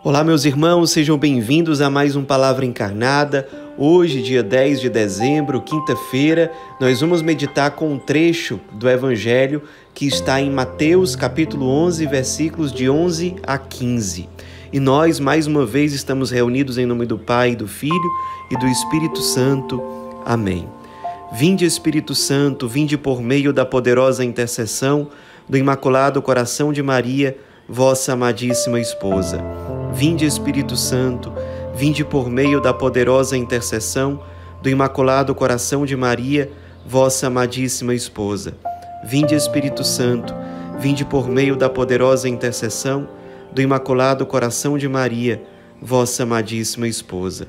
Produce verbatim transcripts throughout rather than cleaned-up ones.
Olá, meus irmãos, sejam bem-vindos a mais um Palavra Encarnada. Hoje, dia dez de dezembro, quinta-feira, nós vamos meditar com um trecho do Evangelho que está em Mateus, capítulo onze, versículos de onze a quinze. E nós, mais uma vez, estamos reunidos em nome do Pai, do Filho e do Espírito Santo. Amém. Vinde, Espírito Santo, vinde por meio da poderosa intercessão do Imaculado Coração de Maria, vossa amadíssima esposa. Vinde, Espírito Santo, vinde por meio da poderosa intercessão do Imaculado Coração de Maria, vossa amadíssima esposa. Vinde, Espírito Santo, vinde por meio da poderosa intercessão do Imaculado Coração de Maria, vossa amadíssima esposa.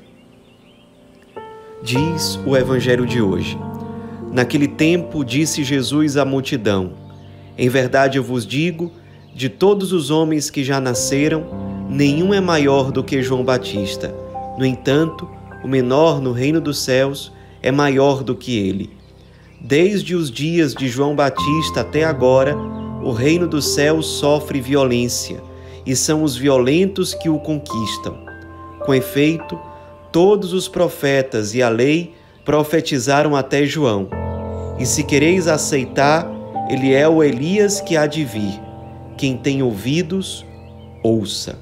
Diz o Evangelho de hoje: naquele tempo disse Jesus à multidão: em verdade eu vos digo, de todos os homens que já nasceram, nenhum é maior do que João Batista. No entanto, o menor no reino dos céus é maior do que ele. Desde os dias de João Batista até agora, o reino dos céus sofre violência, e são os violentos que o conquistam. Com efeito, todos os profetas e a lei profetizaram até João. E se quereis aceitar, ele é o Elias que há de vir. Quem tem ouvidos, ouça.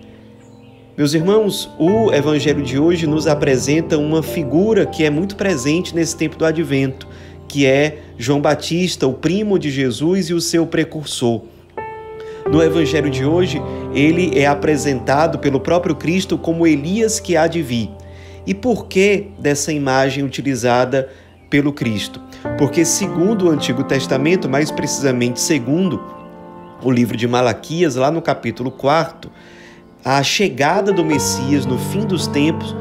Meus irmãos, o Evangelho de hoje nos apresenta uma figura que é muito presente nesse tempo do Advento, que é João Batista, o primo de Jesus e o seu precursor. No Evangelho de hoje, ele é apresentado pelo próprio Cristo como Elias que há de vir. E por que dessa imagem utilizada pelo Cristo? Porque segundo o Antigo Testamento, mais precisamente segundo o livro de Malaquias, lá no capítulo quarto, a chegada do Messias no fim dos tempos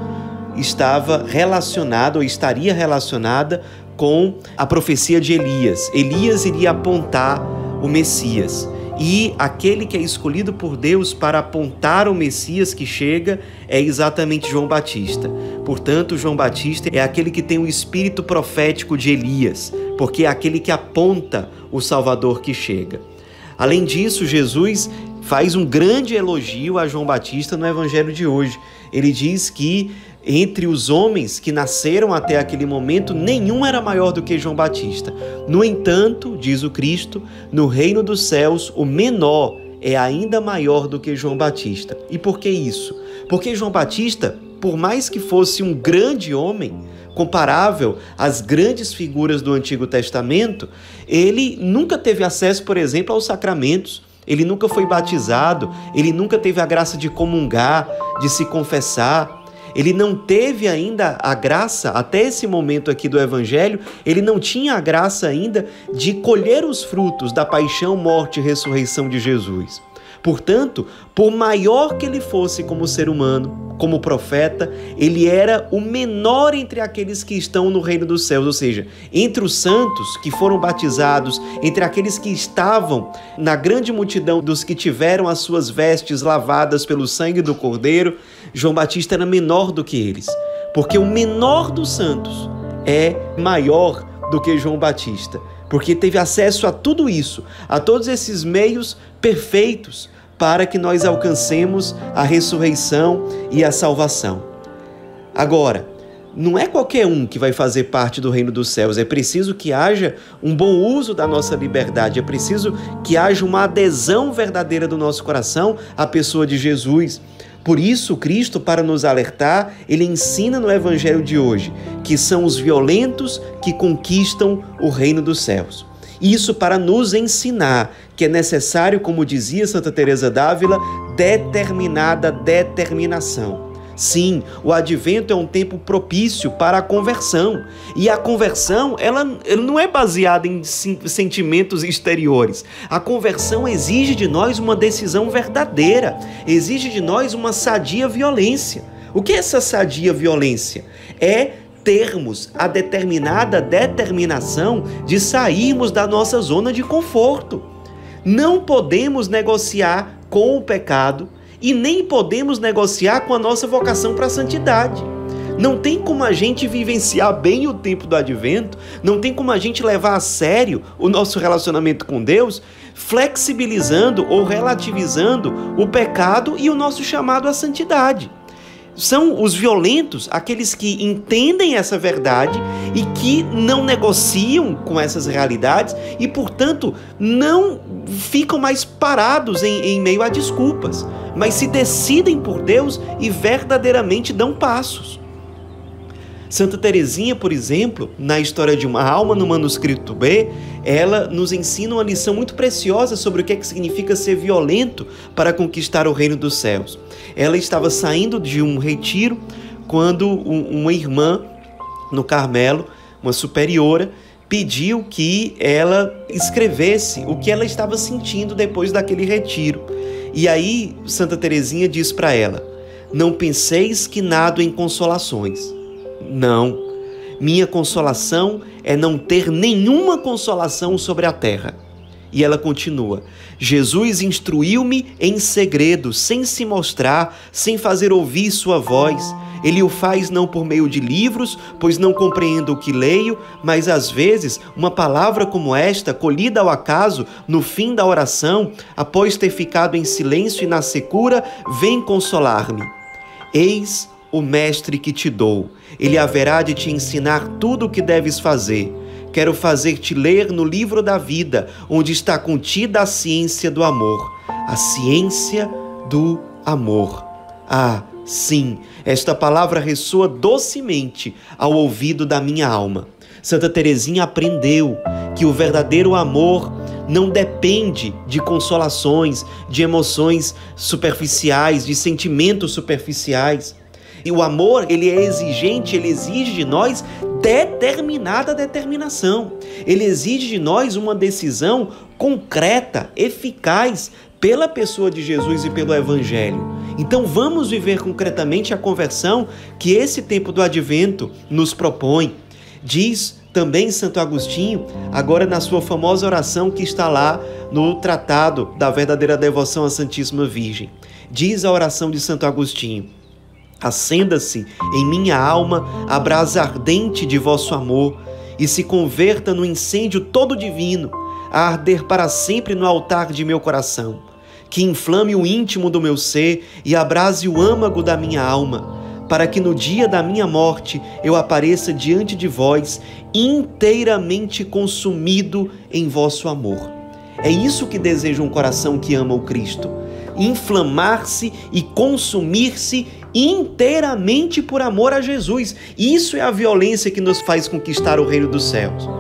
estava relacionada ou estaria relacionada com a profecia de Elias. Elias iria apontar o Messias. E aquele que é escolhido por Deus para apontar o Messias que chega é exatamente João Batista. Portanto, João Batista é aquele que tem o espírito profético de Elias, porque é aquele que aponta o Salvador que chega. Além disso, Jesus faz um grande elogio a João Batista no Evangelho de hoje. Ele diz que entre os homens que nasceram até aquele momento, nenhum era maior do que João Batista. No entanto, diz o Cristo, no reino dos céus, o menor é ainda maior do que João Batista. E por que isso? Porque João Batista, por mais que fosse um grande homem, comparável às grandes figuras do Antigo Testamento, ele nunca teve acesso, por exemplo, aos sacramentos. Ele nunca foi batizado, ele nunca teve a graça de comungar, de se confessar. Ele não teve ainda a graça, até esse momento aqui do Evangelho, ele não tinha a graça ainda de colher os frutos da paixão, morte e ressurreição de Jesus. Portanto, por maior que ele fosse como ser humano, como profeta, ele era o menor entre aqueles que estão no reino dos céus, ou seja, entre os santos que foram batizados, entre aqueles que estavam na grande multidão dos que tiveram as suas vestes lavadas pelo sangue do Cordeiro, João Batista era menor do que eles, porque o menor dos santos é maior do que João Batista, porque teve acesso a tudo isso, a todos esses meios perfeitos para que nós alcancemos a ressurreição e a salvação. Agora, não é qualquer um que vai fazer parte do reino dos céus, é preciso que haja um bom uso da nossa liberdade, é preciso que haja uma adesão verdadeira do nosso coração à pessoa de Jesus. Por isso, Cristo, para nos alertar, ele ensina no Evangelho de hoje que são os violentos que conquistam o reino dos céus. Isso para nos ensinar que é necessário, como dizia Santa Teresa d'Ávila, determinada determinação. Sim, o Advento é um tempo propício para a conversão. E a conversão, ela, ela não é baseada em sentimentos exteriores. A conversão exige de nós uma decisão verdadeira, exige de nós uma sadia violência. O que é essa sadia violência? É termos a determinada determinação de sairmos da nossa zona de conforto. Não podemos negociar com o pecado e nem podemos negociar com a nossa vocação para a santidade. Não tem como a gente vivenciar bem o tempo do advento, não tem como a gente levar a sério o nosso relacionamento com Deus, flexibilizando ou relativizando o pecado e o nosso chamado à santidade. São os violentos, aqueles que entendem essa verdade e que não negociam com essas realidades e, portanto, não ficam mais parados em, em meio a desculpas, mas se decidem por Deus e verdadeiramente dão passos. Santa Teresinha, por exemplo, na História de uma Alma, no manuscrito B, ela nos ensina uma lição muito preciosa sobre o que é que significa ser violento para conquistar o reino dos céus. Ela estava saindo de um retiro quando uma irmã no Carmelo, uma superiora, pediu que ela escrevesse o que ela estava sentindo depois daquele retiro. E aí Santa Teresinha diz para ela: não penseis que nado em consolações. Não, minha consolação é não ter nenhuma consolação sobre a terra. E ela continua: Jesus instruiu-me em segredo, sem se mostrar, sem fazer ouvir sua voz. Ele o faz não por meio de livros, pois não compreendo o que leio, mas às vezes uma palavra como esta, colhida ao acaso, no fim da oração, após ter ficado em silêncio e na secura, vem consolar-me. Eis o mestre que te dou. Ele haverá de te ensinar tudo o que deves fazer. Quero fazer-te ler no livro da vida, onde está contida a ciência do amor. A ciência do amor. Ah, sim, esta palavra ressoa docemente ao ouvido da minha alma. Santa Teresinha aprendeu que o verdadeiro amor não depende de consolações, de emoções superficiais, de sentimentos superficiais. E o amor, ele é exigente, ele exige de nós determinada determinação. Ele exige de nós uma decisão concreta, eficaz, pela pessoa de Jesus e pelo Evangelho. Então vamos viver concretamente a conversão que esse tempo do Advento nos propõe. Diz também Santo Agostinho, agora na sua famosa oração que está lá no Tratado da Verdadeira Devoção à Santíssima Virgem. Diz a oração de Santo Agostinho: acenda-se em minha alma a brasa ardente de vosso amor e se converta no incêndio todo divino, a arder para sempre no altar de meu coração, que inflame o íntimo do meu ser e abrase o âmago da minha alma, para que no dia da minha morte eu apareça diante de vós inteiramente consumido em vosso amor. É isso que deseja um coração que ama o Cristo: inflamar-se e consumir-se inteiramente por amor a Jesus. Isso é a violência que nos faz conquistar o reino dos céus.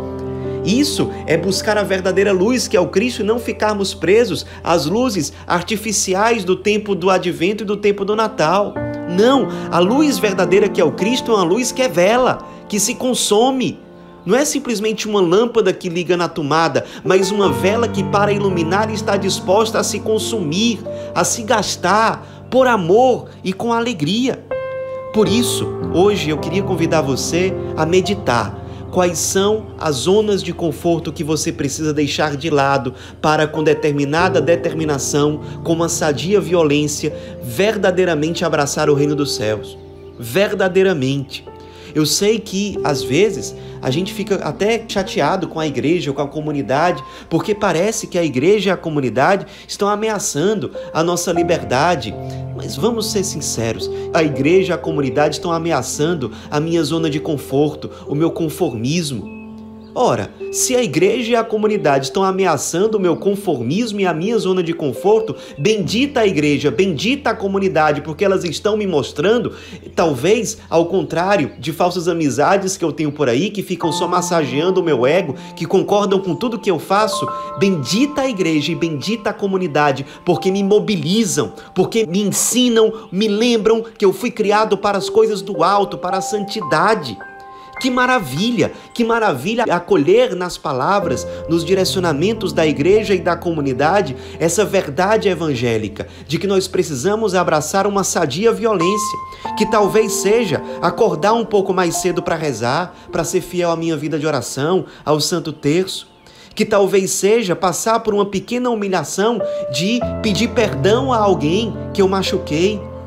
Isso é buscar a verdadeira luz, que é o Cristo, e não ficarmos presos às luzes artificiais do tempo do Advento e do tempo do Natal. Não, a luz verdadeira, que é o Cristo, é uma luz que é vela, que se consome. Não é simplesmente uma lâmpada que liga na tomada, mas uma vela que, para iluminar, está disposta a se consumir, a se gastar por amor e com alegria. Por isso, hoje eu queria convidar você a meditar quais são as zonas de conforto que você precisa deixar de lado para, com determinada determinação, com uma sadia violência, verdadeiramente abraçar o reino dos céus. Verdadeiramente. Eu sei que, às vezes, a gente fica até chateado com a igreja ou com a comunidade, porque parece que a igreja e a comunidade estão ameaçando a nossa liberdade. Mas vamos ser sinceros, a igreja e a comunidade estão ameaçando a minha zona de conforto, o meu conformismo. Ora, se a igreja e a comunidade estão ameaçando o meu conformismo e a minha zona de conforto, bendita a igreja, bendita a comunidade, porque elas estão me mostrando, talvez ao contrário de falsas amizades que eu tenho por aí, que ficam só massageando o meu ego, que concordam com tudo que eu faço, bendita a igreja e bendita a comunidade, porque me mobilizam, porque me ensinam, me lembram que eu fui criado para as coisas do alto, para a santidade. Que maravilha, que maravilha acolher nas palavras, nos direcionamentos da igreja e da comunidade, essa verdade evangélica de que nós precisamos abraçar uma sadia violência, que talvez seja acordar um pouco mais cedo para rezar, para ser fiel à minha vida de oração, ao Santo Terço, que talvez seja passar por uma pequena humilhação de pedir perdão a alguém que eu machuquei.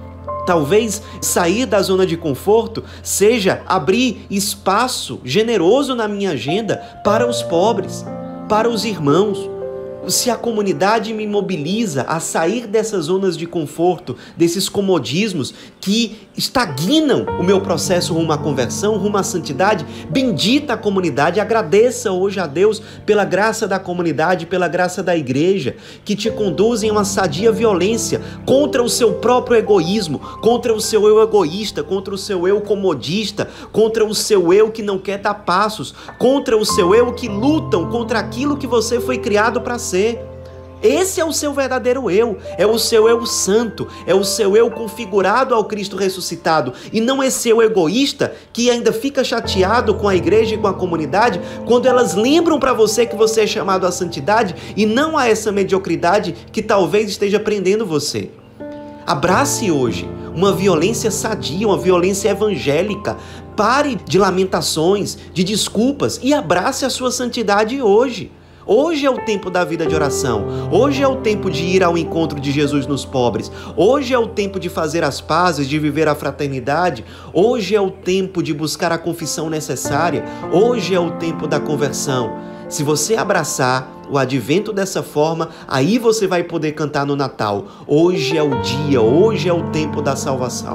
Talvez sair da zona de conforto seja abrir espaço generoso na minha agenda para os pobres, para os irmãos. Se a comunidade me mobiliza a sair dessas zonas de conforto, desses comodismos que estagnam o meu processo rumo à conversão, rumo à santidade, bendita a comunidade, agradeça hoje a Deus pela graça da comunidade, pela graça da igreja, que te conduzem a uma sadia violência contra o seu próprio egoísmo, contra o seu eu egoísta, contra o seu eu comodista, contra o seu eu que não quer dar passos, contra o seu eu que lutam contra aquilo que você foi criado para ser. Esse é o seu verdadeiro eu, é o seu eu santo, é o seu eu configurado ao Cristo ressuscitado, e não esse eu egoísta que ainda fica chateado com a igreja e com a comunidade quando elas lembram para você que você é chamado à santidade e não a essa mediocridade que talvez esteja prendendo você. Abrace hoje uma violência sadia, uma violência evangélica. Pare de lamentações, de desculpas e abrace a sua santidade hoje. Hoje é o tempo da vida de oração. Hoje é o tempo de ir ao encontro de Jesus nos pobres. Hoje é o tempo de fazer as pazes, de viver a fraternidade. Hoje é o tempo de buscar a confissão necessária. Hoje é o tempo da conversão. Se você abraçar o advento dessa forma, aí você vai poder cantar no Natal. Hoje é o dia, hoje é o tempo da salvação.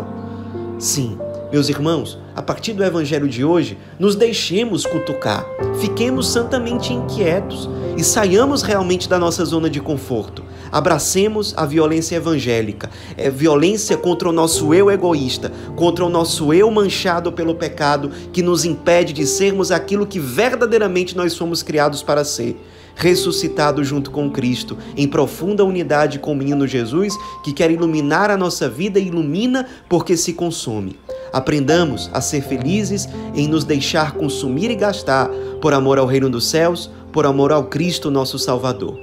Sim, meus irmãos, a partir do evangelho de hoje, nos deixemos cutucar, fiquemos santamente inquietos e saiamos realmente da nossa zona de conforto. Abracemos a violência evangélica, é violência contra o nosso eu egoísta, contra o nosso eu manchado pelo pecado que nos impede de sermos aquilo que verdadeiramente nós fomos criados para ser. Ressuscitado junto com Cristo, em profunda unidade com o menino Jesus, que quer iluminar a nossa vida e ilumina porque se consome. Aprendamos a ser felizes em nos deixar consumir e gastar por amor ao reino dos céus, por amor ao Cristo nosso Salvador.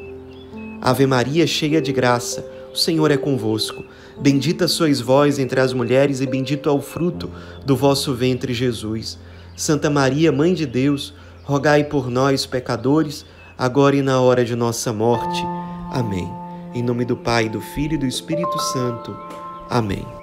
Ave Maria, cheia de graça, o Senhor é convosco. Bendita sois vós entre as mulheres e bendito é o fruto do vosso ventre, Jesus. Santa Maria, Mãe de Deus, rogai por nós, pecadores, agora e na hora de nossa morte. Amém. Em nome do Pai, do Filho e do Espírito Santo. Amém.